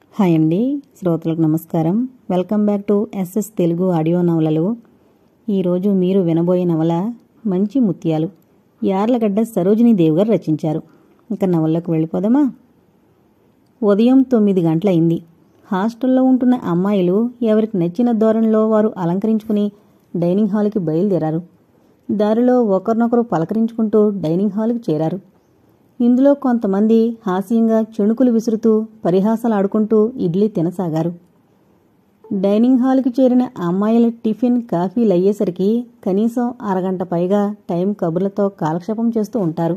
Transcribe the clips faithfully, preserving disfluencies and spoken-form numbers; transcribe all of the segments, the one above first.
Hi అండి, శ్రోతలకు నమస్కారం. Welcome back to SS Telugu audio నవలలు. ఈరోజు మీరు వినబోయే నవల మంచి ముత్యాలు. యార్లగడ్డ సరోజినీ దేవి గారు రచించారు. ఇక నవల్లోకి వెళ్ళిపోదామా? ఉదయం తొమ్మిది గంటలయింది. హాస్టల్లో ఉంటున్న అమ్మాయిలు ఎవరికి నచ్చిన ధోరణిలో వారు అలంకరించుకుని డైనింగ్ హాల్కి బయలుదేరారు. దారిలో ఒకరినొకరు పలకరించుకుంటూ డైనింగ్ హాల్కి చేరారు. ఇందులో కొంతమంది హాస్యంగా చెణుకులు విసురుతూ పరిహాసాలు ఆడుకుంటూ ఇడ్లీ తినసాగారు. డైనింగ్ హాల్కి చేరిన అమ్మాయిల టిఫిన్ కాఫీలు అయ్యేసరికి కనీసం అరగంట పైగా టైం కబుర్లతో కాలక్షేపం చేస్తూ ఉంటారు.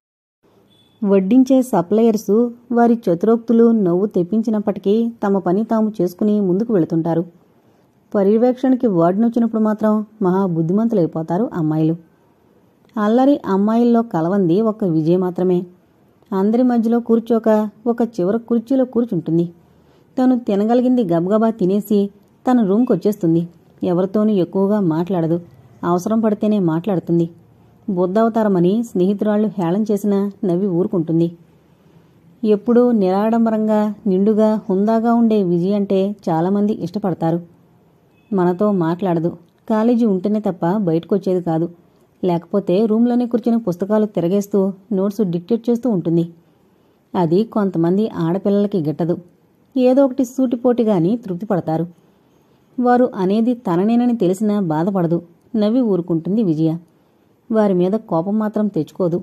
వడ్డించే సప్లయర్సు వారి చతురోక్తులు నవ్వు తెప్పించినప్పటికీ తమ పని తాము చేసుకుని ముందుకు వెళుతుంటారు. పర్యవేక్షణకి వార్డునొచ్చినప్పుడు మాత్రం మహా బుద్ధిమంతులైపోతారు అమ్మాయిలు. అల్లరి అమ్మాయిల్లో కలవంది ఒక్క విజయ మాత్రమే. అందరి మధ్యలో కూర్చోక ఒక చివర కుర్చీలో కూర్చుంటుంది. తను తినగలిగింది గబగబా తినేసి తన రూమ్కి వచ్చేస్తుంది. ఎవరితోనూ ఎక్కువగా మాట్లాడదు. అవసరం పడితేనే మాట్లాడుతుంది. బుద్ధవతారమని స్నేహితురాళ్లు హేళన చేసినా నవ్వి ఊరుకుంటుంది. ఎప్పుడూ నిరాడంబరంగా నిండుగా హుందాగా ఉండే విజయ్ అంటే చాలామంది ఇష్టపడతారు. మనతో మాట్లాడదు. కాలేజీ ఉంటేనే తప్ప బయటకొచ్చేది కాదు. లేకపోతే రూమ్లోనే కూర్చుని పుస్తకాలు తిరగేస్తూ నోట్స్ డిక్టేట్ చేస్తూ ఉంటుంది. అది కొంతమంది ఆడపిల్లలకి గిట్టదు. ఏదో ఒకటి సూటిపోటిగాని తృప్తి పడతారు. వారు అనేది తననేనని తెలిసినా బాధపడదు. నవ్వి ఊరుకుంటుంది విజయ. వారి మీద కోపం మాత్రం తెచ్చుకోదు.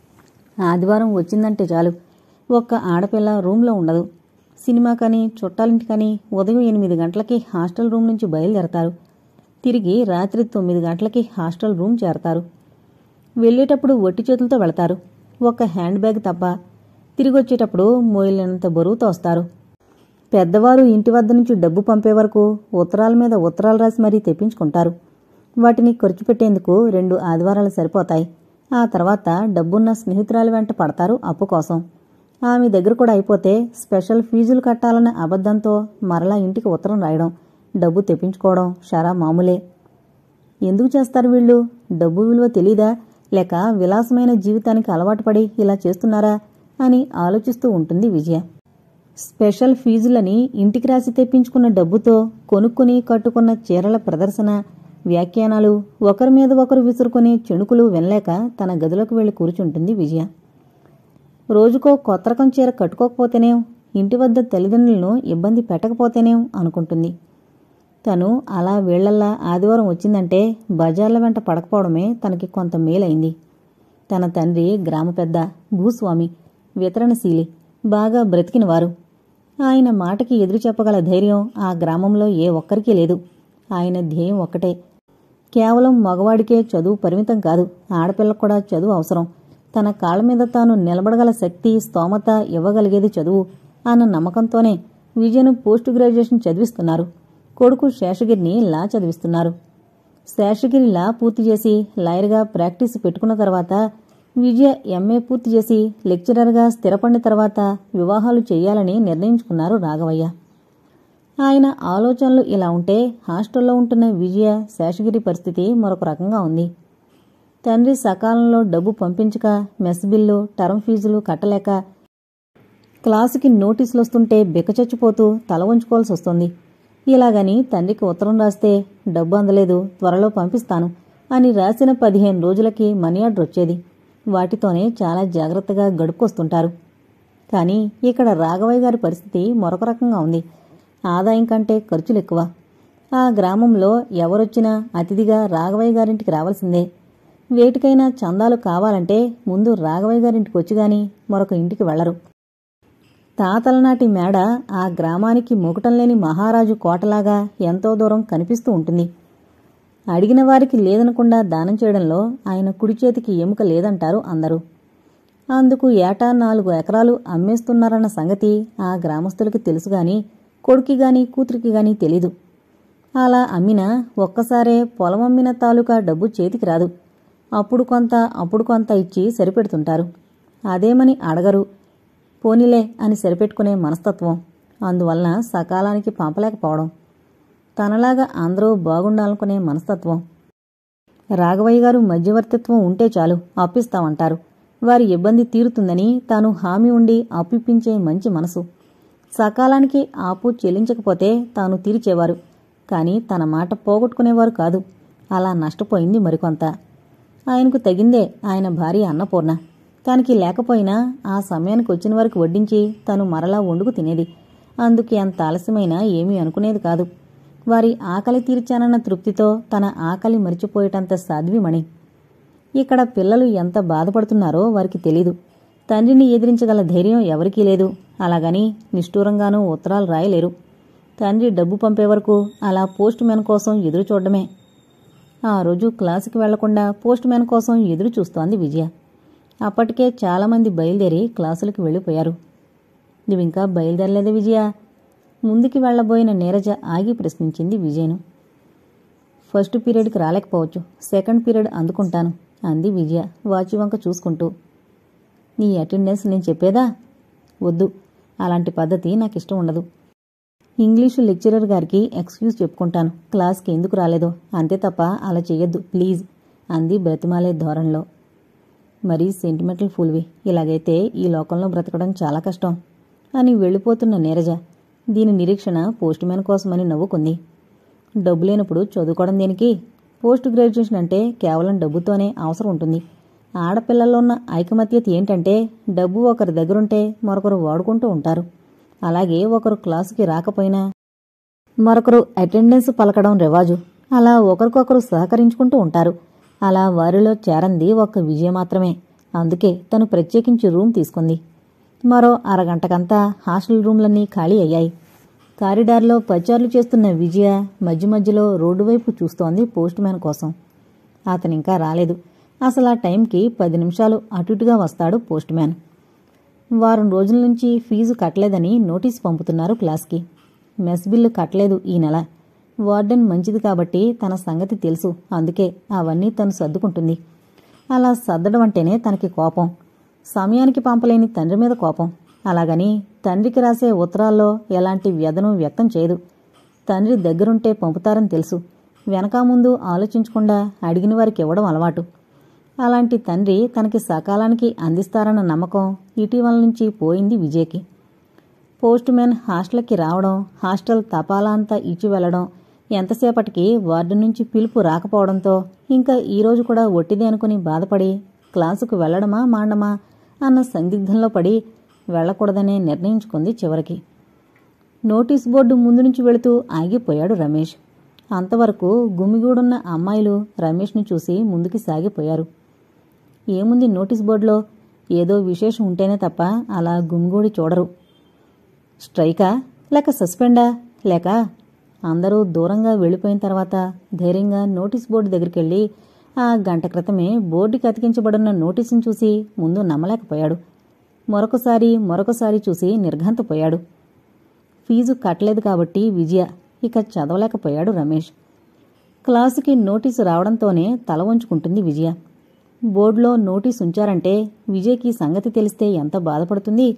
ఆదివారం వచ్చిందంటే చాలు, ఒక్క ఆడపిల్ల రూమ్లో ఉండదు. సినిమా కానీ చుట్టాలింటికని ఉదయం ఎనిమిది గంటలకి హాస్టల్ రూమ్ నుంచి బయలుదేరతారు. తిరిగి రాత్రి తొమ్మిది గంటలకి హాస్టల్ రూమ్ చేరతారు. వెళ్లేటప్పుడు ఒట్టి చేతులతో వెళతారు. ఒక్క హ్యాండ్ బ్యాగ్ తప్ప. తిరిగొచ్చేటప్పుడు మోయలేనంత బరువుతో వస్తారు. పెద్దవారు ఇంటి వద్ద నుంచి డబ్బు పంపే వరకు ఉత్తరాల మీద ఉత్తరాలు రాసి మరీ తెప్పించుకుంటారు. వాటిని ఖర్చు పెట్టేందుకు రెండు ఆదివారాలు సరిపోతాయి. ఆ తర్వాత డబ్బున్న స్నేహితురాలి వెంట పడతారు అప్పు కోసం. ఆమె దగ్గర కూడా అయిపోతే స్పెషల్ ఫీజులు కట్టాలన్న అబద్ధంతో మరలా ఇంటికి ఉత్తరం రాయడం, డబ్బు తెప్పించుకోవడం షరా మామూలే. ఎందుకు చేస్తారు వీళ్ళు? డబ్బు విలువ తెలీదా, లేక విలాసమైన జీవితానికి అలవాటు పడి ఇలా చేస్తున్నారా అని ఆలోచిస్తూ ఉంటుంది విజయ. స్పెషల్ ఫీజులని ఇంటికి రాసి తెప్పించుకున్న డబ్బుతో కొనుక్కుని కట్టుకున్న చీరల ప్రదర్శన, వ్యాఖ్యానాలు, ఒకరి మీద ఒకరు విసురుకునే చెణుకులు వినలేక తన గదిలోకి వెళ్లి కూర్చుంటుంది విజయ. రోజుకో కొత్త రకం చీర కట్టుకోకపోతేనేం, ఇంటి వద్ద తల్లిదండ్రులను ఇబ్బంది పెట్టకపోతేనేం అనుకుంటుంది. తను అలా వీళ్లల్లా ఆదివారం వచ్చిందంటే బజార్ల వెంట పడకపోవడమే తనకి కొంత మేలైంది. తన తండ్రి గ్రామ పెద్ద, భూస్వామి, వితరణశీలి, బాగా బ్రతికినవారు. ఆయన మాటకి ఎదురు చెప్పగల ధైర్యం ఆ గ్రామంలో ఏ ఒక్కరికీ లేదు. ఆయన ధ్యేయం ఒక్కటే. కేవలం మగవాడికే చదువు పరిమితం కాదు, ఆడపిల్లకు కూడా చదువు అవసరం. తన కాళ్ల మీద తాను నిలబడగల శక్తి, స్తోమత ఇవ్వగలిగేది చదువు అన్న నమ్మకంతోనే విజయను పోస్ట్ గ్రాడ్యుయేషన్ చదివిస్తున్నారు. కొడుకు శేషగిరిని లా చదివిస్తున్నారు. శేషగిరి లా పూర్తి చేసి లాయర్గా ప్రాక్టీస్ పెట్టుకున్న తర్వాత విజయ ఎంఏ పూర్తి చేసి లెక్చరర్గా స్థిరపడిన తర్వాత వివాహాలు చేయాలని నిర్ణయించుకున్నారు రాఘవయ్య. ఆయన ఆలోచనలు ఇలా ఉంటే హాస్టల్లో ఉంటున్న విజయ శేషగిరి పరిస్థితి మరొక రకంగా ఉంది. తండ్రి సకాలంలో డబ్బు పంపించక మెస్ బిల్లు, టర్మ్ ఫీజులు కట్టలేక క్లాసుకి నోటీసులు వస్తుంటే బిక్కచచ్చిపోతూ తల వంచుకోవాల్సి వస్తుంది. ఇలాగని తండ్రికి ఉత్తరం రాస్తే డబ్బు అందలేదు, త్వరలో పంపిస్తాను అని రాసిన పదిహేను రోజులకి మనీ ఆర్డర్ వచ్చేది. వాటితోనే చాలా జాగ్రత్తగా గడుపుకొస్తుంటారు. కానీ ఇక్కడ రాఘవయ్య గారి పరిస్థితి మరొక రకంగా ఉంది. ఆదాయం కంటే ఖర్చులు ఎక్కువ. ఆ గ్రామంలో ఎవరొచ్చినా అతిథిగా రాఘవయ్య గారింటికి రావాల్సిందే. వేటికైనా చందాలు కావాలంటే ముందు రాఘవయ్య గారింటికి వచ్చిగాని మరొక ఇంటికి వెళ్లరు. తాతలనాటి మేడ ఆ గ్రామానికి మొకటం లేని మహారాజు కోటలాగా ఎంతో దూరం కనిపిస్తూ ఉంటుంది. అడిగిన వారికి లేదనకుండా దానం చేయడంలో ఆయన కుడి చేతికి ఎముక లేదంటారు అందరూ. అందుకు ఏటా నాలుగు ఎకరాలు అమ్మేస్తున్నారన్న సంగతి ఆ గ్రామస్తులకి తెలుసుగాని కొడుకి గాని కూతురికి గాని తెలీదు. అలా అమ్మినా ఒక్కసారే పొలమమ్మిన తాలూకా డబ్బు చేతికి రాదు. అప్పుడు కొంత అప్పుడు కొంత ఇచ్చి సరిపెడుతుంటారు. అదేమని అడగరు. పోనీలే అని సరిపెట్టుకునే మనస్తత్వం. అందువలన సకాలానికి పంపలేకపోవడం. తనలాగా అందరూ బాగుండాలనుకునే మనస్తత్వం. రాఘవయ్య గారు మధ్యవర్తిత్వం ఉంటే చాలు, అప్పిస్తామంటారు. వారి ఇబ్బంది తీరుతుందని తాను హామీ ఉండి అప్పిప్పించే మంచి మనసు. సకాలానికి ఆపు చెల్లించకపోతే తాను తీర్చేవారు, కానీ తన మాట పోగొట్టుకునేవారు కాదు. అలా నష్టపోయింది మరికొంత. ఆయనకు తగిందే ఆయన భార్య అన్నపూర్ణ. తనకి లేకపోయినా ఆ సమయానికి వచ్చిన వరకు వడ్డించి తను మరలా వండుకు తినేది. అందుకు ఎంత ఆలస్యమైనా ఏమీ అనుకునేది కాదు. వారి ఆకలి తీర్చానన్న తృప్తితో తన ఆకలి మరిచిపోయేటంత సాధ్విమణి. ఇక్కడ పిల్లలు ఎంత బాధపడుతున్నారో వారికి తెలీదు. తండ్రిని ఎదిరించగల ధైర్యం ఎవరికీ లేదు. అలాగని నిష్ఠూరంగానూ ఉత్తరాలు రాయలేరు. తండ్రి డబ్బు పంపే వరకు అలా పోస్ట్ మ్యాన్ కోసం ఎదురు చూడడమే. ఆ రోజు క్లాసుకి వెళ్లకుండా పోస్ట్ మ్యాన్ కోసం ఎదురు చూస్తోంది విజయ. అప్పటికే చాలామంది బయలుదేరి క్లాసులకు వెళ్ళిపోయారు. నువ్వింకా బయలుదేరలేదే విజయ? ముందుకి వెళ్లబోయిన నీరజ ఆగి ప్రశ్నించింది విజయను. ఫస్ట్ పీరియడ్కి రాలేకపోవచ్చు, సెకండ్ పీరియడ్ అందుకుంటాను అంది విజయ వాచి వంక చూసుకుంటూ. నీ అటెండెన్స్ నేను చెప్పేదా? వద్దు, అలాంటి పద్ధతి నాకు ఇష్టం ఉండదు. ఇంగ్లీషు లెక్చరర్ గారికి ఎక్స్క్యూజ్ చెప్పుకుంటాను క్లాస్కి ఎందుకు రాలేదో, అంతే తప్ప అలా చెయ్యొద్దు ప్లీజ్ అంది బ్రతిమాలే ధోరణిలో. మరీ సెంటిమెంటల్ ఫూల్వి, ఇలాగైతే ఈ లోకంలో బ్రతకడం చాలా కష్టం అని వెళ్ళిపోతున్న నీరజ దీని నిరీక్షణ పోస్ట్ మ్యాన్ కోసమని నవ్వుకుంది. డబ్బు లేనప్పుడు చదువుకోవడం దేనికి? పోస్ట్ గ్రాడ్యుయేషన్ అంటే కేవలం డబ్బుతోనే అవసరం ఉంటుంది. ఆడపిల్లల్లో ఉన్న ఐకమత్యత ఏంటంటే డబ్బు ఒకరి దగ్గరుంటే మరొకరు వాడుకుంటూ ఉంటారు. అలాగే ఒకరు క్లాసుకి రాకపోయినా మరొకరు అటెండెన్స్ పలకడం రివాజు. అలా ఒకరికొకరు సహకరించుకుంటూ ఉంటారు. అలా వారిలో చేరంది ఒక్క విజయ మాత్రమే. అందుకే తను ప్రత్యేకించి రూమ్ తీసుకుంది. మరో అరగంటకంతా హాస్టల్ రూమ్లన్నీ ఖాళీ అయ్యాయి. కారిడార్లో పచార్లు చేస్తున్న విజయ మధ్య మధ్యలో రోడ్డు వైపు చూస్తోంది పోస్ట్ మ్యాన్ కోసం. అతనింకా రాలేదు. అసలు ఆ టైంకి పది నిమిషాలు అటుటుగా వస్తాడు పోస్ట్ మ్యాన్. వారం రోజుల నుంచి ఫీజు కట్టలేదని నోటీసు పంపుతున్నారు క్లాస్కి. మెస్ బిల్లు కట్టలేదు ఈ నెల. వార్డెన్ మంచిది కాబట్టి తన సంగతి తెలుసు. అందుకే అవన్నీ తను సర్దుకుంటుంది. అలా సర్దడం అంటేనే తనకి కోపం. సమయానికి పంపలేని తండ్రి మీద కోపం. అలాగని తండ్రికి రాసే ఉత్తరాల్లో ఎలాంటి వ్యధను వ్యక్తం చేయదు. తండ్రి దగ్గరుంటే పంపుతారని తెలుసు. వెనక ముందు ఆలోచించకుండా అడిగిన వారికి ఇవ్వడం అలవాటు. అలాంటి తండ్రి తనకి సకాలానికి అందిస్తారన్న నమ్మకం ఇటీవల నుంచి పోయింది విజయ్కి. పోస్ట్ మ్యాన్ హాస్టల్కి రావడం, హాస్టల్ తపాలా అంతా ఇచ్చి వెళ్లడం, ఎంతసేపటికి వార్డు నుంచి పిలుపు రాకపోవడంతో ఇంకా ఈరోజు కూడా ఒట్టిదే అనుకుని బాధపడి క్లాసుకు వెళ్లడమా మాండమా అన్న సందిగ్ధంలో పడి వెళ్లకూడదనే నిర్ణయించుకుంది చివరికి. నోటీస్ బోర్డు ముందు నుంచి వెళుతూ ఆగిపోయాడు రమేష్. అంతవరకు గుమిగూడున్న అమ్మాయిలు రమేష్ను చూసి ముందుకి సాగిపోయారు. ఏముంది నోటీస్ బోర్డులో? ఏదో విశేషం ఉంటేనే తప్ప అలా గుమిగూడి చూడరు. స్ట్రైకా లేక సస్పెండా లేక? అందరూ దూరంగా వెళ్ళిపోయిన తర్వాత ధైర్యంగా నోటీస్ బోర్డు దగ్గరికెళ్ళి ఆ గంట క్రితమే బోర్డుకి అతికించబడున్న నోటీసును చూసి ముందు నమ్మలేకపోయాడు. మరొకసారి మరొకసారి చూసి నిర్ఘాంతపోయాడు. ఫీజు కట్టలేదు కాబట్టి విజయ, ఇక చదవలేకపోయాడు రమేష్. క్లాసుకి నోటీసు రావడంతోనే తల వంచుకుంటుంది విజయ. బోర్డులో నోటీసు ఉంచారంటే విజయ్కి సంగతి తెలిస్తే ఎంత బాధపడుతుంది?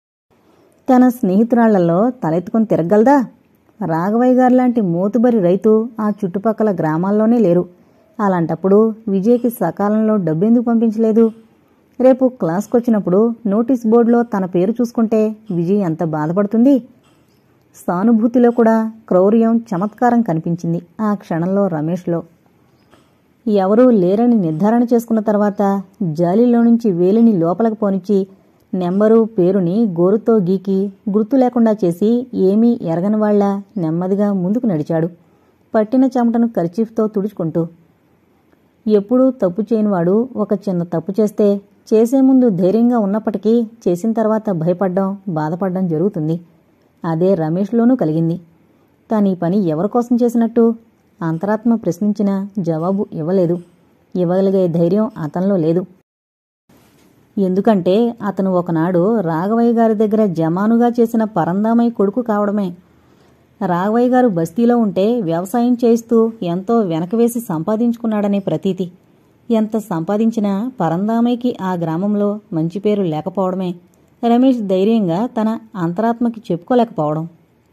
తన స్నేహితురాళ్లలో తలెత్తుకుని తిరగలదా? రాఘవయ్య గారిలాంటి మోతుబరి రైతు ఆ చుట్టుపక్కల గ్రామాల్లోనే లేరు. అలాంటప్పుడు విజయ్కి సకాలంలో డబ్బెందుకు పంపించలేదు? రేపు క్లాస్కొచ్చినప్పుడు నోటీస్ బోర్డులో తన పేరు చూసుకుంటే విజయ్ ఎంత బాధపడుతుంది? సానుభూతిలో కూడా క్రౌర్యం, చమత్కారం కనిపించింది ఆ క్షణంలో రమేష్లో. ఎవరూ లేరని నిర్ధారణ చేసుకున్న తర్వాత జాలీలో నుంచి వేలిని లోపలకు పోనిచ్చి నెంబరు పేరుని గోరుతో గీకి గుర్తు లేకుండా చేసి ఏమీ ఎరగనివాళ్లా నెమ్మదిగా ముందుకు నడిచాడు, పట్టిన చెమటను కర్చీఫ్తో తుడుచుకుంటూ. ఎప్పుడూ తప్పు చేయనివాడు ఒక చిన్న తప్పు చేస్తే చేసే ముందు ధైర్యంగా ఉన్నప్పటికీ చేసిన తర్వాత భయపడ్డం, బాధపడ్డం జరుగుతుంది. అదే రమేష్లోనూ కలిగింది. తానీ పని ఎవరికోసం చేసినట్టు? అంతరాత్మ ప్రశ్నించినా జవాబు ఇవ్వలేదు. ఇవ్వగలిగే ధైర్యం అతనిలో లేదు. ఎందుకంటే అతను ఒకనాడు రాఘవయ్య గారి దగ్గర జమానుగా చేసిన పరందామయ్య కొడుకు కావడమే. రాఘవయ్య గారు బస్తీలో ఉంటే వ్యవసాయం చేస్తూ ఎంతో వెనకవేసి సంపాదించుకున్నాడనే ప్రతీతి. ఎంత సంపాదించినా పరందామయ్యకి ఆ గ్రామంలో మంచి పేరు లేకపోవడమే రమేష్ ధైర్యంగా తన అంతరాత్మకి చెప్పుకోలేకపోవడం.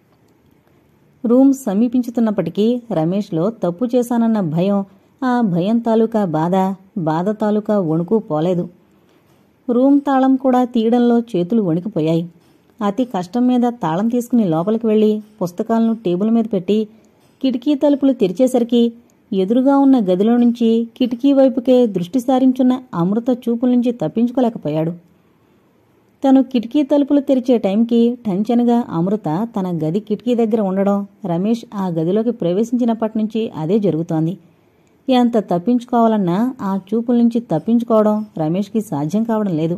రూమ్ సమీపించుతున్నప్పటికీ రమేష్లో తప్పు చేశానన్న భయం, ఆ భయం తాలూకా బాధ, బాధ తాలూకా వణుకు పోలేదు. రూమ్ తాళం కూడా తీయడంలో చేతులు వణికిపోయాయి. అతి కష్టం మీద తాళం తీసుకుని లోపలికి వెళ్లి పుస్తకాలను టేబుల్ మీద పెట్టి కిటికీ తలుపులు తెరిచేసరికి ఎదురుగా ఉన్న గదిలో నుంచి కిటికీ వైపుకే దృష్టి సారించున్న అమృత చూపుల నుంచి తప్పించుకోలేకపోయాడు. తను కిటికీ తలుపులు తెరిచే టైంకి టెన్షన్గా అమృత తన గది కిటికీ దగ్గర ఉండడం, రమేష్ ఆ గదిలోకి ప్రవేశించినప్పటి నుంచి అదే జరుగుతోంది. ఎంత తప్పించుకోవాలన్నా ఆ చూపుల నుంచి తప్పించుకోవడం రమేష్కి సాధ్యం కావడం లేదు.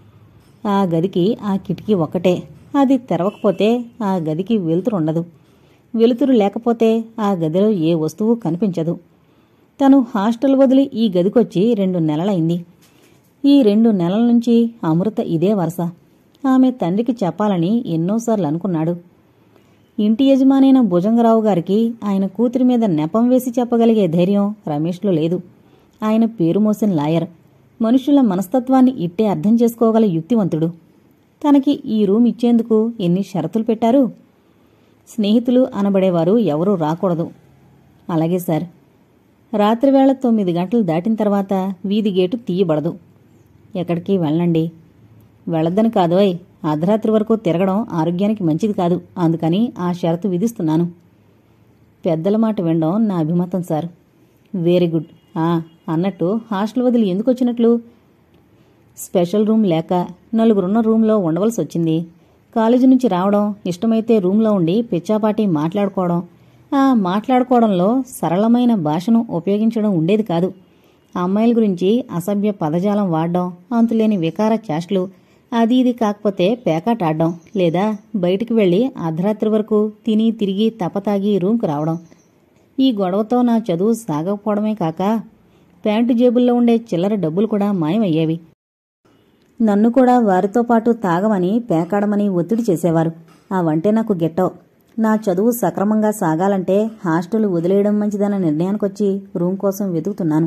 ఆ గదికి ఆ కిటికీ ఒక్కటే, అది తెరవకపోతే ఆ గదికి వెలుతురు ఉండదు. వెలుతురు లేకపోతే ఆ గదిలో ఏ వస్తువు కనిపించదు. తను హాస్టల్ వదిలి ఈ గదికొచ్చి రెండు నెలలైంది. ఈ రెండు నెలల నుంచి అమృత ఇదే వరస. ఆమె తండ్రికి చెప్పాలని ఎన్నోసార్లు అనుకున్నాడు. ఇంటి యజమానైన భుజంగరావు గారికి ఆయన కూతురి మీద నెపం వేసి చెప్పగలిగే ధైర్యం రమేష్లో లేదు. ఆయన పేరు మోసిన లాయర్, మనుషుల మనస్తత్వాన్ని ఇట్టే అర్థం చేసుకోగల యుక్తివంతుడు. తనకి ఈ రూమ్ ఇచ్చేందుకు ఎన్ని షరతులు పెట్టారు. స్నేహితులు అనబడేవారు ఎవరూ రాకూడదు. అలాగే సార్. రాత్రివేళ తొమ్మిది గంటలు దాటిన తర్వాత వీధి గేటు తీయబడదు. ఎక్కడికి వెళ్ళండి. వెళ్ళొద్దని కాదోయ్, అర్ధరాత్రి వరకు తిరగడం ఆరోగ్యానికి మంచిది కాదు. అందుకని ఆ షరతు విధిస్తున్నాను. పెద్దల మాట వినడం నా అభిమతం సార్. Very good. ఆ అన్నట్టు హాస్టల్ వదిలి ఎందుకు వచ్చినట్లు? స్పెషల్ రూమ్ లేక నలుగురున్న రూంలో ఉండవలసి వచ్చింది. కాలేజీ నుంచి రావడం, ఇష్టమైతే రూంలో ఉండి పిచ్చాపాటి మాట్లాడుకోవడం, ఆ మాట్లాడుకోవడంలో సరళమైన భాషను ఉపయోగించడం ఉండేది కాదు. అమ్మాయిల గురించి అసభ్య పదజాలం వాడడం, అంతులేని వికార చేష్టలు, అది ఇది కాకపోతే పేకాటాడడం, లేదా బయటికి వెళ్లి అర్ధరాత్రి వరకు తిని తిరిగి తపతాగి రూంకు రావడం. ఈ గొడవతో నా చదువు సాగకపోవడమే కాక ప్యాంటు జేబుల్లో ఉండే చిల్లర డబ్బులు కూడా మాయమయ్యేవి. నన్ను కూడా వారితో పాటు తాగమని పేకాడమని ఒత్తిడి చేసేవారు. అవంటే నాకు గెట్టవు. నా చదువు సక్రమంగా సాగాలంటే హాస్టల్ వదిలేయడం మంచిదన్న నిర్ణయానికొచ్చి రూమ్ కోసం వెతుకుతున్నాను.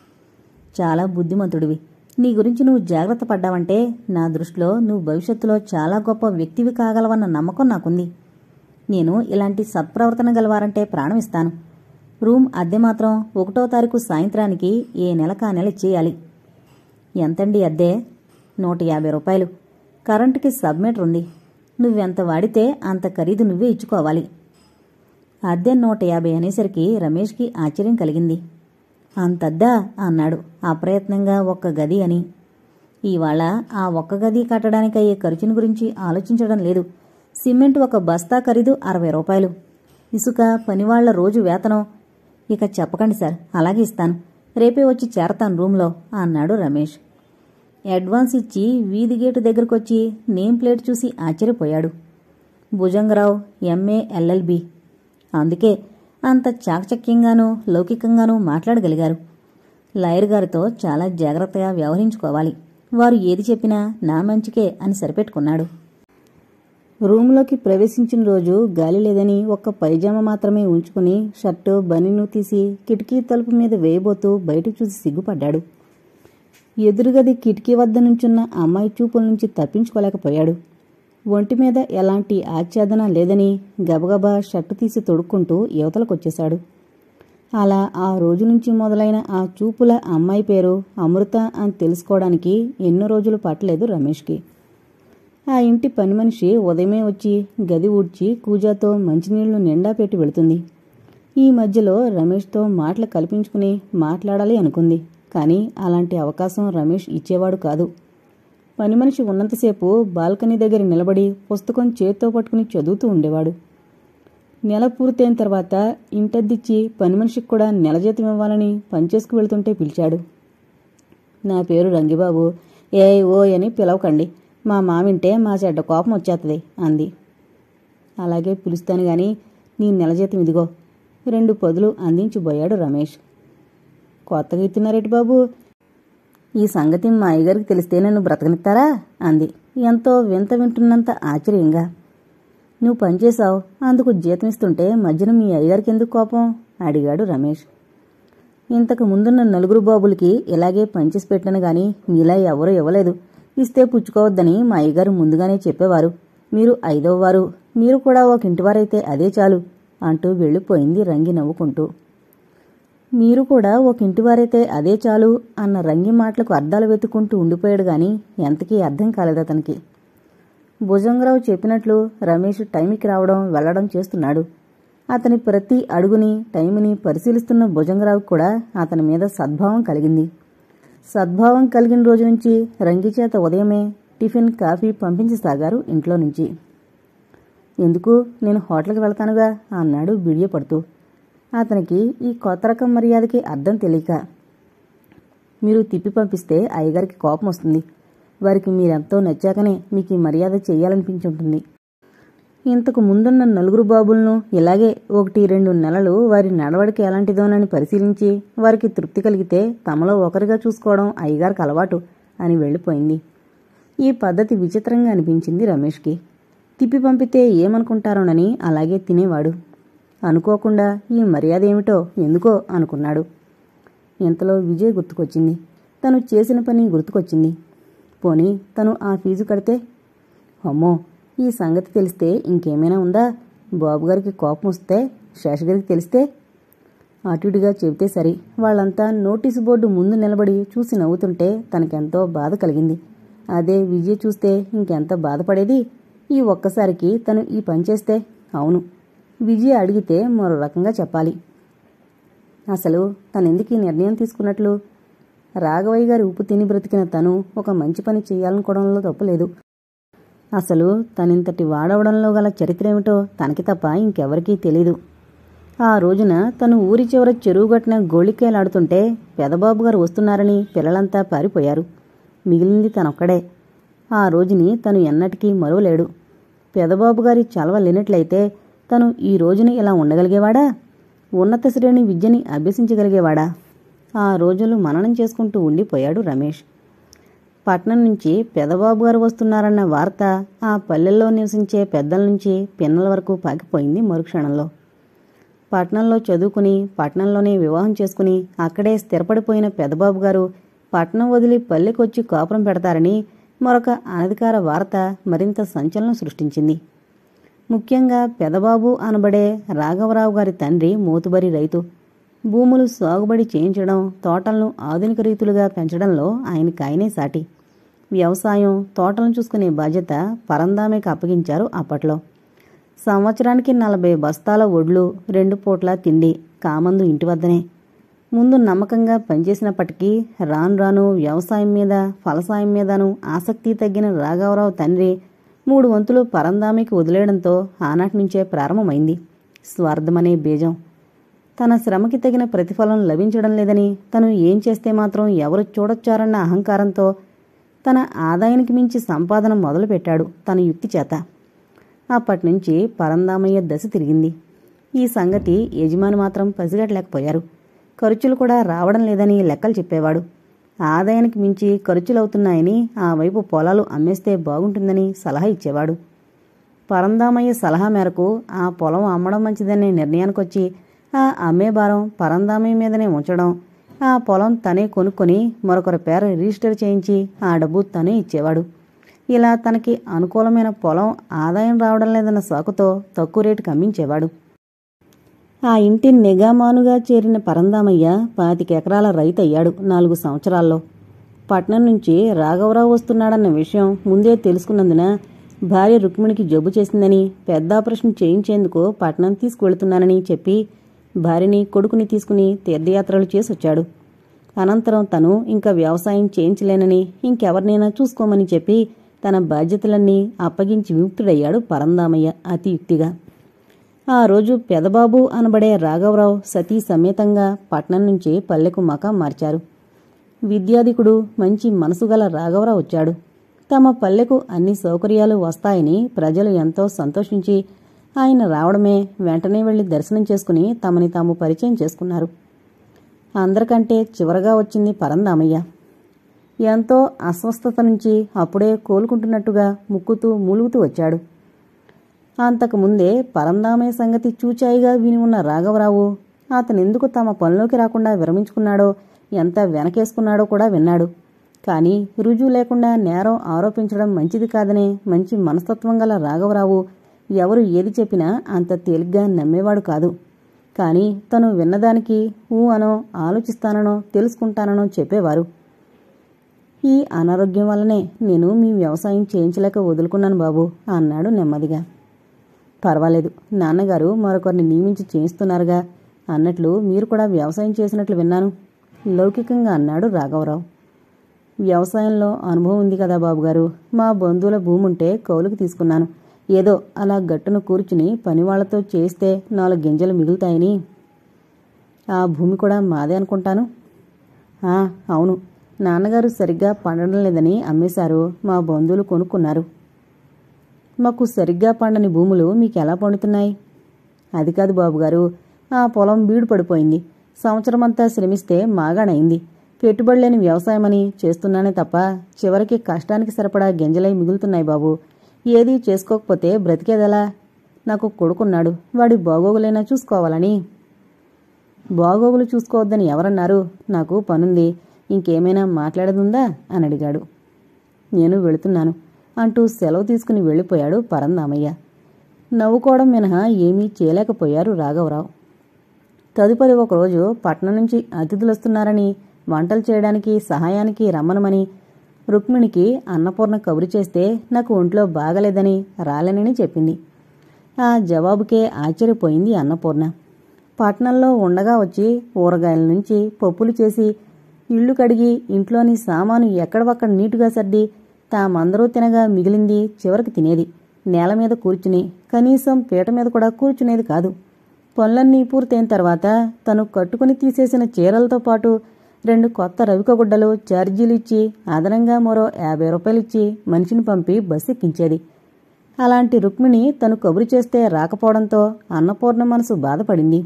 చాలా బుద్ధిమంతుడివి. నీ గురించి నువ్వు జాగ్రత్త పడ్డావంటే నా దృష్టిలో నువ్వు భవిష్యత్తులో చాలా గొప్ప వ్యక్తివి కాగలవన్న నమ్మకం నాకుంది. నేను ఇలాంటి సత్ప్రవర్తన గలవారంటే ప్రాణమిస్తాను. రూమ్ అద్దె మాత్రం ఒకటో తారీఖు సాయంత్రానికి ఏ నెలకా నెల ఇచ్చేయాలి. ఎంతండి అద్దె? నూట యాభై రూపాయలు. కరెంటుకి సబ్మీటర్ ఉంది. నువ్వెంత వాడితే అంత ఖరీదు నువ్వే ఇచ్చుకోవాలి. అద్దె నూట యాభై అనేసరికి రమేష్కి ఆశ్చర్యం కలిగింది. అంతద్దా అన్నాడు అప్రయత్నంగా. ఒక్క గది అని. ఇవాళ ఆ ఒక్క గది కట్టడానికయ్యే ఖర్చుని గురించి ఆలోచించడం లేదు. సిమెంట్ ఒక బస్తా ఖరీదు అరవై రూపాయలు. ఇసుక, పనివాళ్ల రోజు వేతనం. ఇక చెప్పకండి సార్, అలాగే ఇస్తాను. రేపే వచ్చి చేరతాను రూంలో అన్నాడు రమేష్. అడ్వాన్స్ ఇచ్చి వీధి గేటు దగ్గరకొచ్చి నేమ్ ప్లేట్ చూసి ఆశ్చర్యపోయాడు. Bhujangarao MA LLB. అందుకే అంత చాకచక్యంగానూ లౌకికంగానూ మాట్లాడగలిగారు. లాయర్ గారితో చాలా జాగ్రత్తగా వ్యవహరించుకోవాలి. వారు ఏది చెప్పినా నా మంచికే అని సరిపెట్టుకున్నాడు. రూంలోకి ప్రవేశించిన రోజు గాలి లేదని ఒక్క పైజామా మాత్రమే ఉంచుకుని షర్టు బనీను తీసి కిటికీ తలుపు మీద వేయబోతూ బయటకు చూసి సిగ్గుపడ్డాడు. ఎదురుగది కిటికీ వద్ద నుంచున్న అమ్మాయి చూపుల నుంచి తప్పించుకోలేకపోయాడు. ఒంటి మీద ఎలాంటి ఆచ్ఛాదన లేదని గబగబా షర్టు తీసి తొడుక్కుంటూ యువతలకొచ్చేశాడు. అలా ఆ రోజు నుంచి మొదలైన ఆ చూపుల అమ్మాయి పేరు అమృత అని తెలుసుకోవడానికి ఎన్నో రోజులు పట్టలేదు రమేష్కి. ఆ ఇంటి పని మనిషి ఉదయమే వచ్చి గది ఊడ్చి కూజాతో మంచినీళ్లు నిండా పెట్టి వెళుతుంది. ఈ మధ్యలో రమేష్తో మాటలు కల్పించుకుని మాట్లాడాలి అనుకుంది. కానీ అలాంటి అవకాశం రమేష్ ఇచ్చేవాడు కాదు. పని మనిషి ఉన్నంతసేపు బాల్కనీ దగ్గర నిలబడి పుస్తకం చేత్తో పట్టుకుని చదువుతూ ఉండేవాడు. నెల పూర్తయిన తర్వాత ఇంటద్దిచ్చి పని మనిషికి కూడా నెల జీతం ఇవ్వాలని పనిచేసుకు వెళ్తుంటే పిలిచాడు. నా పేరు రంగిబాబు, ఏ ఓ అని పిలవకండి. మా మామింటే మా చెడ్డ కోపం వచ్చేస్తుంది అంది. అలాగే పిలుస్తాను గాని నీ నెల జీతం ఇదిగో. రెండు పదులు అందించిపోయాడు రమేష్. కొత్తగా ఇస్తున్నారేటి బాబు? ఈ సంగతి మా అయ్యగారికి తెలిస్తే నన్ను బ్రతకనిస్తారా అంది ఎంతో వింత వింటున్నంత ఆశ్చర్యంగా. నువ్వు పనిచేశావు, అందుకు జీతం ఇస్తుంటే మధ్యన మీ అయ్యగారికి ఎందుకు కోపం అడిగాడు రమేష్. ఇంతకు ముందున్న నలుగురు బాబులకి ఇలాగే పనిచేసి పెట్టాను గాని మీలా ఎవరూ ఇవ్వలేదు. ఇస్తే పుచ్చుకోవద్దని మా అయ్యగారు ముందుగానే చెప్పేవారు. మీరు ఐదవవారు, మీరు కూడా ఒక ఇంటివారైతే అదే చాలు అంటూ వెళ్ళిపోయింది రంగి నవ్వుకుంటూ. మీరు కూడా ఒక ఇంటివారైతే అదే చాలు అన్న రంగి మాటలకు అర్థాలు వెతుక్కుంటూ ఉండిపోయాడు గాని ఎంతకీ అర్థం కాలేదు అతనికి. భుజంగరావు చెప్పినట్లు రమేష్ టైంకి రావడం వెళ్లడం చేస్తున్నాడు. అతని ప్రతి అడుగుని టైంని పరిశీలిస్తున్న భుజంగరావు కూడా అతని మీద సద్భావం కలిగింది. సద్భావం కలిగిన రోజు నుంచి రంగిచేత ఉదయమే టిఫిన్ కాఫీ పంపించసాగారు ఇంట్లో నుంచి. ఎందుకు, నేను హోటల్కి వెళ్తానుగా అన్నాడు బిడియపడుతూ. అతనికి ఈ కొత్త రకం మర్యాదకి అర్థం తెలియక, మీరు తిప్పి పంపిస్తే అయ్యగారికి కోపం వస్తుంది. వారికి మీరెంతో నచ్చాకనే మీకు ఈ మర్యాద చెయ్యాలనిపించుంటుంది. ఇంతకు ముందున్న నలుగురు బాబులను ఇలాగే ఒకటి రెండు నెలలు వారి నడవడికి ఎలాంటిదోనని పరిశీలించి వారికి తృప్తి కలిగితే తమలో ఒకరిగా చూసుకోవడం అయ్యగారికి అలవాటు అని వెళ్ళిపోయింది. ఈ పద్ధతి విచిత్రంగా అనిపించింది రమేష్కి. తిప్పి పంపితే ఏమనుకుంటారోనని అలాగే తినేవాడు. అనుకోకుండా ఈ మర్యాద ఏమిటో ఎందుకో అనుకున్నాడు. ఇంతలో విజయ్ గుర్తుకొచ్చింది. తను చేసిన పని గుర్తుకొచ్చింది. పోనీ తను ఆ ఫీజు కడితే? అమ్మో, ఈ సంగతి తెలిస్తే ఇంకేమైనా ఉందా? బాబుగారికి కోపం వస్తే శేషగిరికి తెలిస్తే? అటుడిగా చెబితే సరి. వాళ్ళంతా నోటీసు బోర్డు ముందు నిలబడి చూసి నవ్వుతుంటే తనకెంతో బాధ కలిగింది. అదే విజయ్ చూస్తే ఇంకెంత బాధపడేది. ఈ ఒక్కసారికి తను ఈ పని చేస్తే? అవును, విజయ్ అడిగితే మరో రకంగా చెప్పాలి. అసలు తనెందుకు ఈ నిర్ణయం తీసుకున్నట్లు? రాఘవయ్య గారి ఉప్పు తిని బ్రతికిన తను ఒక మంచి పని చేయాలనుకోవడంలో తప్పులేదు. అసలు తనింతటి వాడవడంలో గల చరిత్ర ఏమిటో తనకి తప్ప ఇంకెవరికీ తెలీదు. ఆ రోజున తను ఊరి చివర చెరువుగట్టిన గోళికాయలాడుతుంటే పెదబాబు గారు వస్తున్నారని పిల్లలంతా పారిపోయారు. మిగిలింది తనొక్కడే. ఆ రోజుని తను ఎన్నటికీ మరువలేడు. పెదబాబు గారి చలవ లేనట్లయితే తను ఈ రోజున ఇలా ఉండగలిగేవాడా? ఉన్నత శ్రేణి విద్యని అభ్యసించగలిగేవాడా? ఆ రోజులు మననం చేసుకుంటూ ఉండిపోయాడు రమేష్. పట్నం నుంచి పెదబాబు గారు వస్తున్నారన్న వార్త ఆ పల్లెల్లో నివసించే పెద్దల నుంచి పిన్నల వరకు పాకిపోయింది మరుక్షణంలో. పట్నంలో చదువుకుని పట్నంలోనే వివాహం చేసుకుని అక్కడే స్థిరపడిపోయిన పెదబాబు గారు పట్నం వదిలి పల్లెకొచ్చి కాపురం పెడతారని మరొక అనధికార వార్త మరింత సంచలనం సృష్టించింది. ముఖ్యంగా పెదబాబు అనబడే రాఘవరావు గారి తండ్రి మోతుబరి రైతు. భూములు సాగుబడి చేయించడం, తోటలను ఆధునిక రీతులుగా పెంచడంలో ఆయనకాయనే సాటి. వ్యవసాయం, తోటలను చూసుకునే బాధ్యత పరందామేకి అప్పగించారు అప్పట్లో. సంవత్సరానికి నలభై బస్తాల ఒడ్లు, రెండు పూట్ల తిండి, కామందు ఇంటి వద్దనే. ముందు నమ్మకంగా పనిచేసినప్పటికీ రాను రాను వ్యవసాయం మీద, ఫలసాయం మీదను ఆసక్తి తగ్గిన రాఘవరావు తండ్రి మూడు వంతులు పరందామికి వదిలేయడంతో ఆనాటి నుంచే ప్రారంభమైంది స్వార్థమనే బీజం. తన శ్రమకి తగిన ప్రతిఫలం లభించడం లేదని, తను ఏం చేస్తే మాత్రం ఎవరు చూడొచ్చారన్న అహంకారంతో తన ఆదాయానికి మించి సంపాదన మొదలుపెట్టాడు తన యుక్తి చేత. అప్పటినుంచి పరందామయ్య దశ తిరిగింది. ఈ సంగతి యజమాని మాత్రం పసిగట్టలేకపోయారు. ఖర్చులు కూడా రావడం లేదని లెక్కలు చెప్పేవాడు. ఆదాయానికి మించి ఖర్చులవుతున్నాయని ఆ వైపు పొలాలు అమ్మేస్తే బాగుంటుందని సలహా ఇచ్చేవాడు. పరందామయ్య సలహా మేరకు ఆ పొలం అమ్మడం మంచిదనే నిర్ణయానికొచ్చి ఆ అమ్మే భారం పరందామయ్య మీదనే ఉంచడం, ఆ పొలం తనే కొనుక్కొని మరొకరి పేర రిజిస్టర్ చేయించి ఆ డబ్బు తనే ఇచ్చేవాడు. ఇలా తనకి అనుకూలమైన పొలం ఆదాయం రావడం లేదన్న సాకుతో తక్కువ రేటుకి అమ్మించేవాడు. ఆ ఇంటి నిగామానుగా చేరిన పరందామయ్య పాతికెకరాల రైతయ్యాడు నాలుగు సంవత్సరాల్లో. పట్నం నుంచి రాఘవరావు వస్తున్నాడన్న విషయం ముందే తెలుసుకున్నందున భార్య రుక్మిణికి జబ్బు చేసిందని, పెద్ద ఆపరేషన్ చేయించేందుకు పట్నం తీసుకువెళుతున్నానని చెప్పి భార్యని కొడుకుని తీసుకుని తీర్థయాత్రలు చేసొచ్చాడు. అనంతరం తను ఇంకా వ్యవసాయం చేయించలేనని ఇంకెవరినైనా చూసుకోమని చెప్పి తన బాధ్యతలన్నీ అప్పగించి విముక్తుడయ్యాడు పరందామయ్య అతి యుక్తిగా. ఆ రోజు పెదబాబు అనబడే రాఘవరావు సతీ సమేతంగా పట్నం నుంచి పల్లెకు మకాం మార్చారు. విద్యాధికుడు, మంచి మనసుగల రాఘవరావు వచ్చాడు. తమ పల్లెకు అన్ని సౌకర్యాలు వస్తాయని ప్రజలు ఎంతో సంతోషించి ఆయన రావడమే వెంటనే వెళ్లి దర్శనం చేసుకుని తమని తాము పరిచయం చేసుకున్నారు. అందరికంటే చివరగా వచ్చింది పరందామయ్య. ఎంతో అస్వస్థత నుంచి అప్పుడే కోలుకుంటున్నట్టుగా ముక్కుతూ మూలుగుతూ వచ్చాడు. అంతకుముందే పరందామయ్య సంగతి చూచాయిగా విని ఉన్న రాఘవరావు అతనెందుకు తమ పనిలోకి రాకుండా విరమించుకున్నాడో, ఎంత వెనకేసుకున్నాడో కూడా విన్నాడు. కాని రుజువు లేకుండా నేరం ఆరోపించడం మంచిది కాదనే మంచి మనస్తత్వం గల రాఘవరావు ఎవరు ఏది చెప్పినా అంత తేలిగ్గా నమ్మేవాడు కాదు. కాని తను విన్నదానికి ఊ అనో, ఆలోచిస్తాననో, తెలుసుకుంటాననో చెప్పేవారు. ఈ అనారోగ్యం వల్లనే నేను మీ వ్యవసాయం చేయించలేక వదులుకున్నాను బాబు అన్నాడు నెమ్మదిగా. పర్వాలేదు, నాన్నగారు మరొకరిని నియమించి చేయిస్తున్నారుగా అన్నట్లు మీరు కూడా వ్యవసాయం చేసినట్లు విన్నాను లౌకికంగా అన్నాడు రాఘవరావు. వ్యవసాయంలో అనుభవం ఉంది కదా బాబుగారు. మా బంధువుల భూమి ఉంటే కౌలుకు తీసుకున్నాను. ఏదో అలా గట్టును కూర్చుని పనివాళ్లతో చేస్తే నాలుగు గింజలు మిగులుతాయని. ఆ భూమి కూడా మాదే అనుకుంటాను. ఆ అవును, నాన్నగారు సరిగ్గా పండడం లేదని అమ్మేశారు. మా బంధువులు కొనుక్కున్నారు. మాకు సరిగ్గా పండని భూములు మీకెలా పండుతున్నాయి? అది కాదు బాబుగారు, ఆ పొలం బీడు పడిపోయింది. సంవత్సరమంతా శ్రమిస్తే మాగాణైంది. పెట్టుబడి లేని వ్యవసాయమని చేస్తున్నానే తప్ప చివరికి కష్టానికి సరిపడా గింజలై మిగులుతున్నాయి బాబు. ఏదీ చేసుకోకపోతే బ్రతికేదెలా? నాకు కొడుకున్నాడు, వాడి బాగోగులైనా చూసుకోవాలని. బాగోగులు చూసుకోవద్దని ఎవరన్నారు? నాకు పనుంది, ఇంకేమైనా మాట్లాడదుందా అని అడిగాడు. నేను వెళుతున్నాను అంటూ సెలవు తీసుకుని వెళ్ళిపోయాడు పరందామయ్య. నవ్వుకోవడం మినహా ఏమీ చేయలేకపోయారు రాఘవరావు. తదుపరి ఒకరోజు పట్నం నుంచి అతిథులొస్తున్నారని వంటలు చేయడానికి సహాయానికి రమ్మనమని రుక్మిణికి అన్నపూర్ణ కబురు చేస్తే నాకు ఒంట్లో బాగలేదని రాలేనని చెప్పింది. ఆ జవాబుకే ఆశ్చర్యపోయింది అన్నపూర్ణ. పట్నంలో ఉండగా వచ్చి ఊరగాయల నుంచి పప్పులు చేసి ఇళ్లు కడిగి ఇంట్లోని సామాను ఎక్కడవక్కడ నీటుగా సర్ది తామందరూ తినగా మిగిలింది చివరికి తినేది. నేల మీద కూర్చుని, కనీసం పీట మీద కూడా కూర్చునేది కాదు. పనులన్నీ పూర్తయిన తర్వాత తను కట్టుకుని తీసేసిన చీరలతో పాటు రెండు కొత్త రవికగుడ్డలు ఛార్జీలు ఇచ్చి అదనంగా మరో యాభై రూపాయలిచ్చి మనిషిని పంపి బస్సు ఎక్కించేది. అలాంటి రుక్మిణి తను కబురు చేస్తే రాకపోవడంతో అన్నపూర్ణ మనసు బాధపడింది.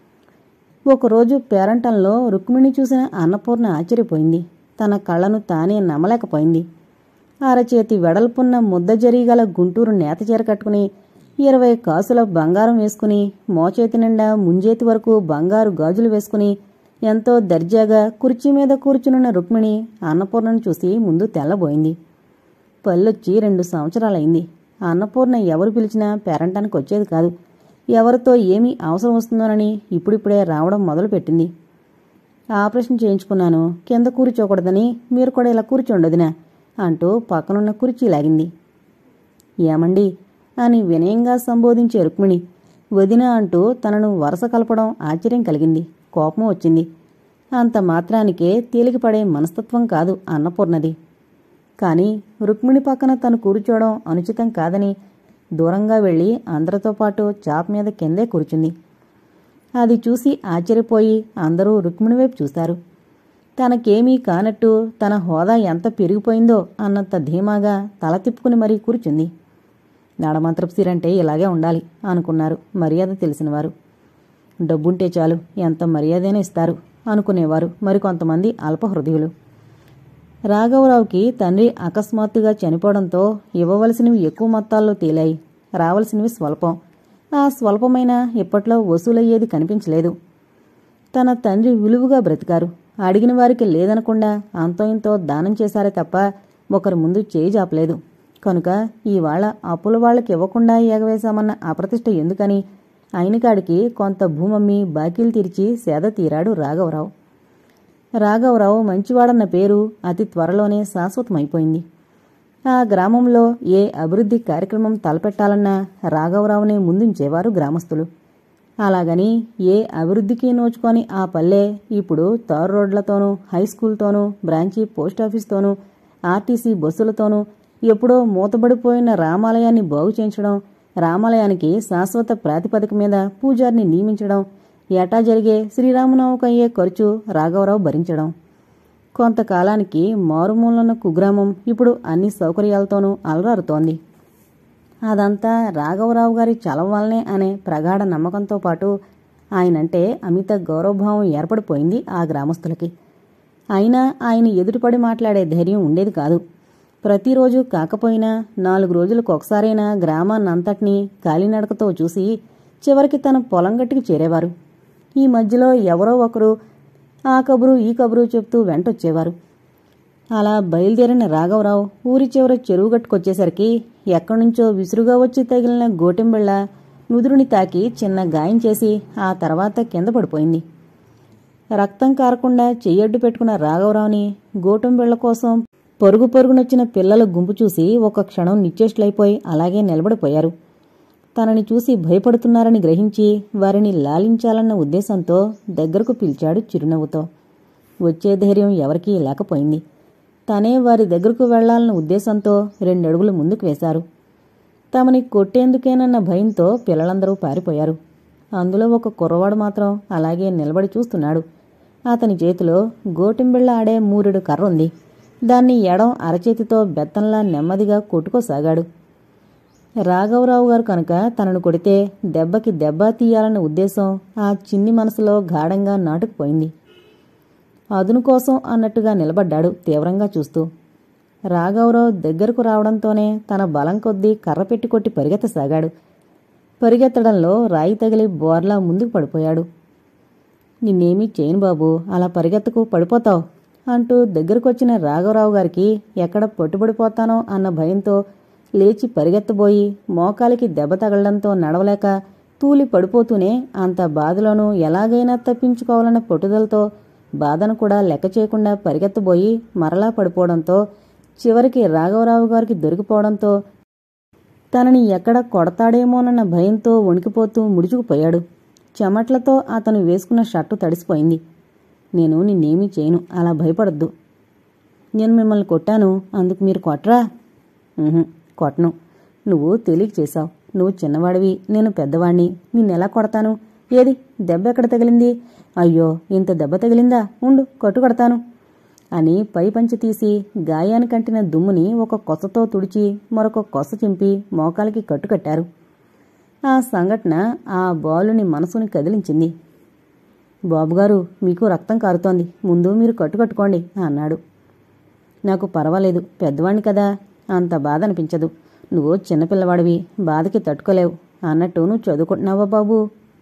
ఒకరోజు పేరంటంలో రుక్మిణి చూసిన అన్నపూర్ణ ఆశ్చర్యపోయింది. తన కళ్లను తానే నమ్మలేకపోయింది. అరచేతి వెడల్పున్న ముద్ద జరీగల గుంటూరు నేత చీర కట్టుకుని ఇరవై కాసుల బంగారం వేసుకుని మోచేతి నిండా ముంజేతి వరకు బంగారు గాజులు వేసుకుని ఎంతో దర్జాగా కుర్చీ మీద కూర్చునున్న రుక్మిణి అన్నపూర్ణను చూసి ముందు తెల్లబోయింది. పల్లొచ్చి రెండు సంవత్సరాలైంది. అన్నపూర్ణ ఎవరు పిలిచినా పేరంటానికి వచ్చేది కాదు. ఎవరితో ఏమీ అవసరం వస్తుందోనని ఇప్పుడిప్పుడే రావడం మొదలుపెట్టింది. ఆపరేషన్ చేయించుకున్నాను, కింద కూర్చోకూడదని మీరు కూడా ఇలా కూర్చోండొదినా అంటూ పక్కనున్న కుర్చీ లాగింది. ఏమండి అని వినయంగా సంబోధించే రుక్మిణి వదిన అంటూ తనను వరస కలపడం ఆశ్చర్యం కలిగింది. కోపం వచ్చింది. అంత మాత్రానికే తేలికపడే మనస్తత్వం కాదు అన్నపూర్ణది. కాని రుక్మిణి పక్కన తను కూర్చోవడం అనుచితం కాదని దూరంగా వెళ్లి అందరితో పాటు చాప మీద కిందే కూర్చుంది. అది చూసి ఆశ్చర్యపోయి అందరూ రుక్మిణి వైపు చూశారు. తనకేమీ కానట్టు తన హోదా ఎంత పెరిగిపోయిందో అన్నంత ధీమాగా తల తిప్పుకుని మరీ కూర్చుంది. నడమంత్రపు సీరంటే ఇలాగే ఉండాలి అనుకున్నారు మర్యాద తెలిసినవారు. డబ్బుంటే చాలు ఎంత మర్యాదైనా ఇస్తారు అనుకునేవారు మరికొంతమంది అల్పహృదయులు. రాఘవరావుకి తండ్రి అకస్మాత్తుగా చనిపోవడంతో ఇవ్వవలసినవి ఎక్కువ మొత్తాల్లో తేలాయి, రావలసినవి స్వల్పం. ఆ స్వల్పమైన ఇప్పట్లో వసూలయ్యేది కనిపించలేదు. తన తండ్రి విలువగా బ్రతికారు. అడిగిన వారికి లేదనకుండా అంతో ఇంతో దానం చేశారే తప్ప ఒకరి ముందు చేయి జాపలేదు. కనుక ఈవాళ అప్పుల వాళ్లకి ఇవ్వకుండా ఎగవేశామన్న అప్రతిష్ట ఎందుకని అయినకాడికి కొంత భూమమ్మి బాకీలు తీర్చి సేద తీరాడు రాఘవరావు. రాఘవరావు మంచివాడన్న పేరు అతి త్వరలోనే శాశ్వతమైపోయింది. ఆ గ్రామంలో ఏ అభివృద్ధి కార్యక్రమం తలపెట్టాలన్నా రాఘవరావునే ముందుంచేవారు గ్రామస్తులు. అలాగని ఏ అభివృద్ధికి నోచుకొని ఆ పల్లె ఇప్పుడు తారు రోడ్లతోనూ హైస్కూల్తోనూ బ్రాంచీ పోస్టాఫీస్తోనూ ఆర్టీసీ బస్సులతోనూ ఎప్పుడో మూతబడిపోయిన రామాలయాన్ని బాగు చేయించడం, రామాలయానికి శాశ్వత ప్రాతిపదిక మీద పూజారిని నియమించడం, ఏటా జరిగే శ్రీరామనవమికయ్యే ఖర్చు రాఘవరావు భరించడం. కొంతకాలానికి మారుమూలన్న కుగ్రామం ఇప్పుడు అన్ని సౌకర్యాలతోనూ అలరారుతోంది. అదంతా రాఘవరావు గారి చలవ వల్లనే అనే ప్రగాఢ నమ్మకంతో పాటు ఆయనంటే అమిత గౌరవభావం ఏర్పడిపోయింది ఆ గ్రామస్తులకి. అయినా ఆయన ఎదుటిపడి మాట్లాడే ధైర్యం ఉండేది కాదు. ప్రతిరోజు కాకపోయినా నాలుగు రోజులకు ఒకసారైనా గ్రామాన్నంతటినీ కాలినడకతో చూసి చివరికి తన పొలం గట్టుకు చేరేవారు. ఈ మధ్యలో ఎవరో ఒకరు ఆ కబురు ఈ కబురు చెప్తూ వెంటొచ్చేవారు. అలా బయలుదేరిన రాఘవరావు ఊరి చివర చెరువు గట్టుకొచ్చేసరికి ఎక్కడ్నుంచో విసురుగా వచ్చి తగిలిన గోటెంబిళ్ళ నుదురుని తాకి చిన్న గాయం చేసి ఆ తర్వాత కింద పడిపోయింది. రక్తం కారకుండా చెయ్యడ్డు పెట్టుకున్న రాఘవరావుని గోటెంబిళ్ళ కోసం పరుగు పరుగునొచ్చిన పిల్లల గుంపు చూసి ఒక క్షణం నిశ్చేష్టులైపోయి అలాగే నిలబడిపోయారు. తనని చూసి భయపడుతున్నారని గ్రహించి వారిని లాలించాలన్న ఉద్దేశంతో దగ్గరకు పిలిచాడు చిరునవ్వుతో. వచ్చే ధైర్యం ఎవరికీ లేకపోయింది. తనే వారి దగ్గరకు వెళ్లాలన్న ఉద్దేశంతో రెండడుగులు ముందుకు వేశారు. తమని కొట్టేందుకేనన్న భయంతో పిల్లలందరూ పారిపోయారు. అందులో ఒక కుర్రవాడు మాత్రం అలాగే నిలబడి చూస్తున్నాడు. అతని చేతిలో గోటింబిళ్ల ఆడే మూరెడు కర్ర ఉంది. దాన్ని ఎడం అరచేతితో బెత్తంలా నెమ్మదిగా కొట్టుకోసాగాడు. రాఘవరావు గారు కనుక తనను కొడితే దెబ్బకి దెబ్బ తీయాలన్న ఉద్దేశం ఆ చిన్ని మనసులో గాఢంగా నాటుకుపోయింది. అదును కోసం అన్నట్టుగా నిలబడ్డాడు తీవ్రంగా చూస్తూ. రాఘవరావు దగ్గరకు రావడంతోనే తన బలం కొద్దీ కర్ర పెట్టి కొట్టి పరిగెత్తసాగాడు. పరిగెత్తడంలో రాయి తగిలి బోర్లా ముందుకు పడిపోయాడు. నిన్నేమీ చేయను బాబు, అలా పరిగెత్తకు, పడిపోతావు అంటూ దగ్గరకొచ్చిన రాఘవరావు గారికి ఎక్కడ పట్టుబడిపోతానో అన్న భయంతో లేచి పరిగెత్తబోయి మోకాలికి దెబ్బ తగలడంతో నడవలేక తూలి పడిపోతూనే అంత బాధలోనూ ఎలాగైనా తప్పించుకోవాలన్న పట్టుదలతో బాధను కూడా లెక్క చేయకుండా పరిగెత్తబోయి మరలా పడిపోవడంతో చివరికి రాఘవరావు గారికి దొరికిపోవడంతో తనని ఎక్కడ కొడతాడేమోనన్న భయంతో వణికిపోతూ ముడుచుకుపోయాడు. చెమట్లతో అతను వేసుకున్న షర్టు తడిసిపోయింది. నేను నిన్నేమీ చేయను, అలా భయపడొద్దు. నేను మిమ్మల్ని కొట్టాను, అందుకు మీరు కొట్టరా? కొట్టను. నువ్వు తెలియక చేశావు. నువ్వు చిన్నవాడివి, నేను పెద్దవాణ్ణి. నిన్నెలా కొడతాను? ఏది దెబ్బ ఎక్కడ తగిలింది? అయ్యో, ఇంత దెబ్బ తగిలిందా? ఉండు, కట్టు కడతాను అని పై పంచి తీసి గాయానికంటిన దుమ్ముని ఒక కొసతో తుడిచి మరొక కొస చింపి మోకాలికి కట్టుకట్టారు. ఆ సంఘటన ఆ బాలుని మనసుని కదిలించింది. బాబుగారు, మీకు రక్తం కారుతోంది, ముందు మీరు కట్టుకట్టుకోండి అన్నాడు. నాకు పర్వాలేదు, పెద్దవాణ్ణి కదా, అంత బాధ అనిపించదు. నువ్వు చిన్నపిల్లవాడివి, బాధకి తట్టుకోలేవు. అన్నట్టు నువ్వు చదువుకుంటున్నావా బాబు?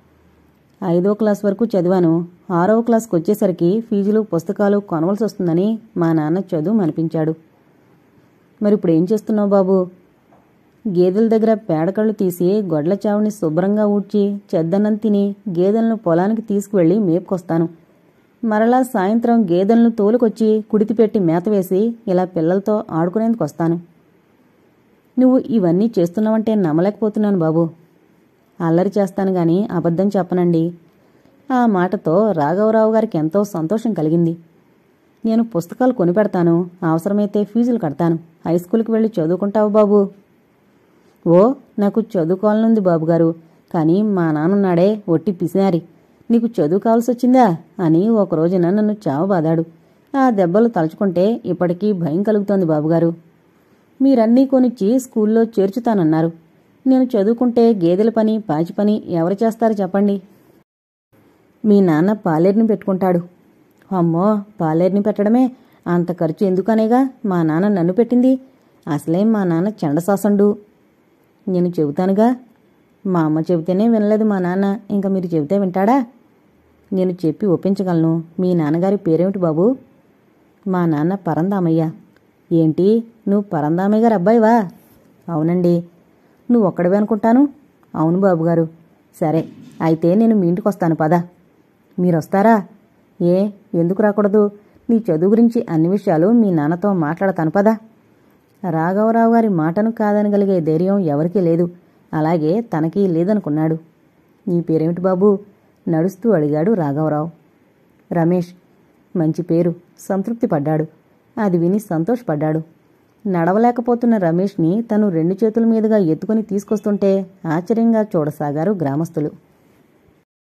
ఐదో క్లాస్ వరకు చదివాను. ఆరవ క్లాస్కి వచ్చేసరికి ఫీజులు పుస్తకాలు కొనవలసి వస్తుందని మా నాన్న చదువు మనిపించాడు. మరి ఇప్పుడు ఏం చేస్తున్నావు బాబు? గేదెల దగ్గర పేడకళ్ళు తీసి గొడ్ల చావుని శుభ్రంగా ఊడ్చి చెద్దన్నం తిని గేదెలను పొలానికి తీసుకువెళ్లి మేపుకొస్తాను. మరలా సాయంత్రం గేదెలను తోలుకొచ్చి కుడితిపెట్టి మేత వేసి ఇలా పిల్లలతో ఆడుకునేందుకు వస్తాను. నువ్వు ఇవన్నీ చేస్తున్నావంటే నమ్మలేకపోతున్నాను బాబు. అల్లరి చేస్తాను గాని అబద్ధం చెప్పనండి. ఆ మాటతో రాఘవరావు గారికి ఎంతో సంతోషం కలిగింది. నేను పుస్తకాలు కొనిపెడతాను, అవసరమైతే ఫీజులు కడతాను. హై స్కూల్కి వెళ్ళి చదువుకుంటావు బాబు? ఓ, నాకు చదువుకోవాలనుంది బాబుగారు, కానీ మా నాన్నున్నాడే ఒట్టి పిసినారి. నీకు చదువు కావాల్సి వచ్చిందా అని ఒక రోజున నన్ను చావబాదాడు. ఆ దెబ్బలు తలుచుకుంటే ఇప్పటికీ భయం కలుగుతోంది బాబుగారు. మీరన్నీ కొనిచ్చి స్కూల్లో చేర్చుతానన్నారు. నేను చదువుకుంటే గేదెల పని పాచి పని ఎవరు చేస్తారు చెప్పండి? మీ నాన్న పాలేరుని పెట్టుకుంటాడు. అమ్మో, పాలేరుని పెట్టడమే అంత ఖర్చు ఎందుకనేగా మా నాన్న నన్ను పెట్టింది. అసలే మా నాన్న చెండసాసండు. నేను చెబుతానుగా. మా అమ్మ చెబితేనే వినలేదు మా నాన్న, ఇంకా మీరు చెబితే వింటాడా? నేను చెప్పి ఒప్పించగలను. మీ నాన్నగారి పేరేమిటి బాబు? మా నాన్న పరందామయ్య. ఏంటి, నువ్వు పరందామయ్య గారు అబ్బాయివా? అవునండి. నువ్వు ఒక్కడివే అనుకుంటాను. అవును బాబుగారు. సరే, అయితే నేను మీ ఇంటికి వస్తాను, పద. మీరొస్తారా? ఏ, ఎందుకు రాకూడదు? నీ చదువు గురించి అన్ని విషయాలు మీ నాన్నతో మాట్లాడతాను, పద. రాఘవరావు గారి మాటను కాదనగలిగే ధైర్యం ఎవరికీ లేదు. అలాగే తనకీ లేదనుకున్నాడు. నీ పేరేమిటి బాబు? నడుస్తూ అడిగాడు రాఘవరావు. రమేష్. మంచి పేరు. సంతృప్తి పడ్డాడు. అది విని సంతోషపడ్డాడు. నడవలేకపోతున్న రమేష్ని తను రెండు చేతుల మీదుగా ఎత్తుకుని తీసుకొస్తుంటే ఆశ్చర్యంగా చూడసాగారు గ్రామస్తులు.